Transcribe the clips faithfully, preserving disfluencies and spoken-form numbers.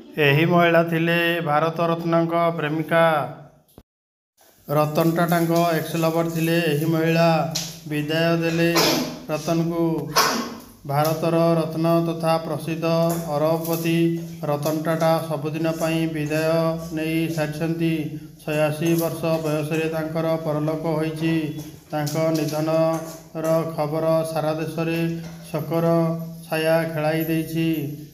ଏହି ମହିଳା ଥିଲେ ଭାରତ ରତ୍ନଙ୍କ ପ୍ରେମିକା। ରତନ ଟାଟାଙ୍କ ଏକ୍ସ ଲଭର ଥିଲେ ଏହି ମହିଳା। ବିଦାୟ ଦେଲେ ରତନକୁ। ଭାରତର ରତ୍ନ ତଥା ପ୍ରସିଦ୍ଧ ଅରବପତି ରତନ ଟାଟା ସବୁଦିନ ପାଇଁ ବିଦାୟ ନେଇ ସାରିଛନ୍ତି। ଛୟାଅଶୀ ବର୍ଷ ବୟସରେ ତାଙ୍କର ପରଲୋକ ହୋଇଛି। ତାଙ୍କ ନିଧନର ଖବର ସାରା ଦେଶରେ ଶୋକର ଛାୟା ଖେଳାଇ ଦେଇଛି।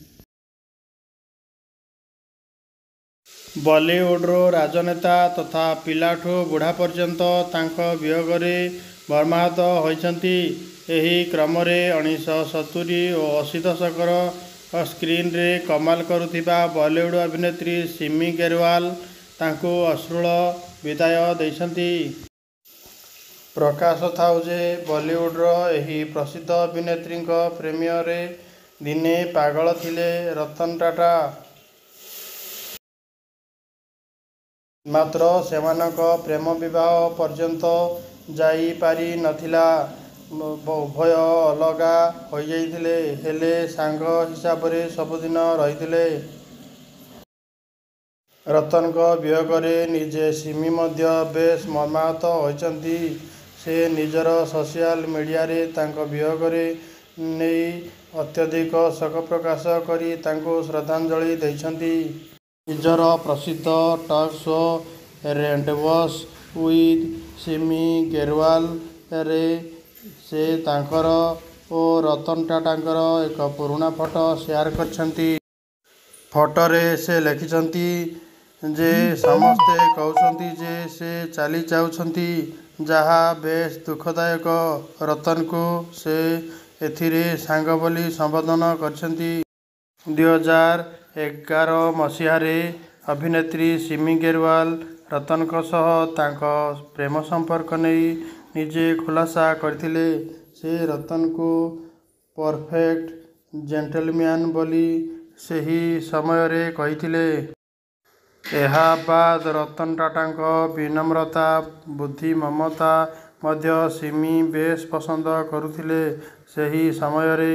ବଲିଉଡର ରାଜନେତା ତଥା ପିଲାଠୁ ବୁଢ଼ା ପର୍ଯ୍ୟନ୍ତ ତାଙ୍କ ବିୟୋଗରେ ମର୍ମାହତ ହୋଇଛନ୍ତି। ଏହି କ୍ରମରେ ଉଣେଇଶହ ସତୁରି ଓ ଅଶୀ ଦଶକର ସ୍କ୍ରିନରେ କମାଲ କରୁଥିବା ବଲିଉଡ ଅଭିନେତ୍ରୀ ସିମି ଗେରୱାଲ ତାଙ୍କୁ ଅଶ୍ରୁଳ ବିଦାୟ ଦେଇଛନ୍ତି। ପ୍ରକାଶ ଥାଉ ଯେ ବଲିଉଡର ଏହି ପ୍ରସିଦ୍ଧ ଅଭିନେତ୍ରୀଙ୍କ ପ୍ରେମରେ ଦିନେ ପାଗଳ ଥିଲେ ରତନ ଟାଟା। ମାତ୍ର ସେମାନଙ୍କ ପ୍ରେମ ବିବାହ ପର୍ଯ୍ୟନ୍ତ ଯାଇ ପାରି ନଥିଲା। ଉଭୟ ଅଲଗା ହୋଇଯାଇଥିଲେ, ହେଲେ ସାଙ୍ଗ ହିସାବରେ ସବୁଦିନ ରହିଥିଲେ। ରତନଙ୍କ ବିୟୋଗରେ ନିଜେ ସିମି ମଧ୍ୟ ବେଶ୍ ମର୍ମାହତ ହୋଇଛନ୍ତି। ସେ ନିଜର ସୋସିଆଲ ମିଡିଆରେ ତାଙ୍କ ବିୟୋଗରେ ନେଇ ଅତ୍ୟଧିକ ଶୋକ ପ୍ରକାଶ କରି ତାଙ୍କୁ ଶ୍ରଦ୍ଧାଞ୍ଜଳି ଦେଇଛନ୍ତି। ନିଜର ପ୍ରସିଦ୍ଧ talk show rendezvous with Simi ଗେରୱାଲରେ ସେ ତାଙ୍କର ଓ ରତନ ଟାଟାଙ୍କର ଏକ ପୁରୁଣା ଫଟୋ ସେୟାର କରିଛନ୍ତି। ଫଟୋରେ ସେ ଲେଖିଛନ୍ତି ଯେ ସମସ୍ତେ କହୁଛନ୍ତି ଯେ ସେ ଚାଲି ଯାଉଛନ୍ତି, ଯାହା ବେଶ୍ ଦୁଃଖଦାୟକ। ରତନଙ୍କୁ ସେ ଏଥିରେ ସାଙ୍ଗ ବୋଲି ସମ୍ବୋଧନ କରିଛନ୍ତି। ଦୁଇ ହଜାର ଏଗାର ମସିହାରେ ଅଭିନେତ୍ରୀ ସିମି ଗେରୱାଲ ରତନଙ୍କ ସହ ତାଙ୍କ ପ୍ରେମ ସମ୍ପର୍କ ନେଇ ନିଜେ ଖୁଲାସା କରିଥିଲେ। ସେ ରତନଙ୍କୁ ପରଫେକ୍ଟ ଜେଣ୍ଟଲମ୍ୟାନ ବୋଲି ସେହି ସମୟରେ କହିଥିଲେ। ଏହା ବାଦ୍ ରତନ ଟାଟାଙ୍କ ବିନମ୍ରତା, ବୁଦ୍ଧିମମତା ମଧ୍ୟ ସିମି ବେଶ୍ ପସନ୍ଦ କରୁଥିଲେ। ସେହି ସମୟରେ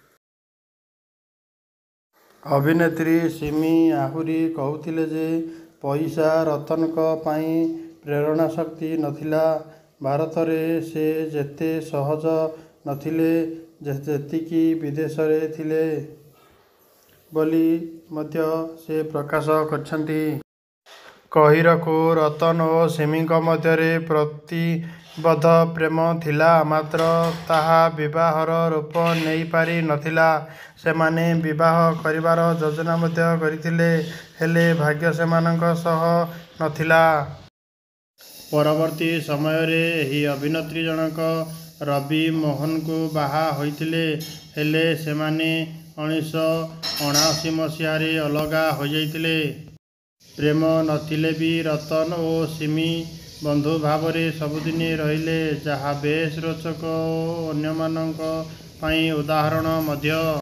ଅଭିନେତ୍ରୀ ସିମି ଆହୁରି କହୁଥିଲେ ଯେ ପଇସା ରତନଙ୍କ ପାଇଁ ପ୍ରେରଣା ଶକ୍ତି ନଥିଲା। ଭାରତରେ ସେ ଯେତେ ସହଜ ନଥିଲେ ଯେତିକି ବିଦେଶରେ ଥିଲେ ବୋଲି ମଧ୍ୟ ସେ ପ୍ରକାଶ କରିଛନ୍ତି। କହି ରଖୁ ରତନ ଓ ସିମିଙ୍କ ମଧ୍ୟରେ ପ୍ରତିବଦ୍ଧ ପ୍ରେମ ଥିଲା, ମାତ୍ର ତାହା ବିବାହର ରୂପ ନେଇ ପାରି ନଥିଲା। ସେମାନେ ବିବାହ କରିବାର ଯୋଜନା ମଧ୍ୟ କରିଥିଲେ, ହେଲେ ଭାଗ୍ୟ ସେମାନଙ୍କ ସହ ନଥିଲା। ପରବର୍ତ୍ତୀ ସମୟରେ ଏହି ଅଭିନେତ୍ରୀ ଜଣକ ରବି ମୋହନଙ୍କୁ ବାହା ହୋଇଥିଲେ, ହେଲେ ସେମାନେ ଉଣେଇଶହ ଅଣାଅଶୀ ମସିହାରେ ଅଲଗା ହୋଇଯାଇଥିଲେ। ପ୍ରେମ ନଥିଲେ ବି ରତନ ଓ ସିମି ବନ୍ଧୁ ଭାବରେ ସବୁଦିନ ରହିଲେ, ଯାହା ବେଶ୍ ରୋଚକ ଓ ଅନ୍ୟମାନଙ୍କ ପାଇଁ ଉଦାହରଣ ମଧ୍ୟ।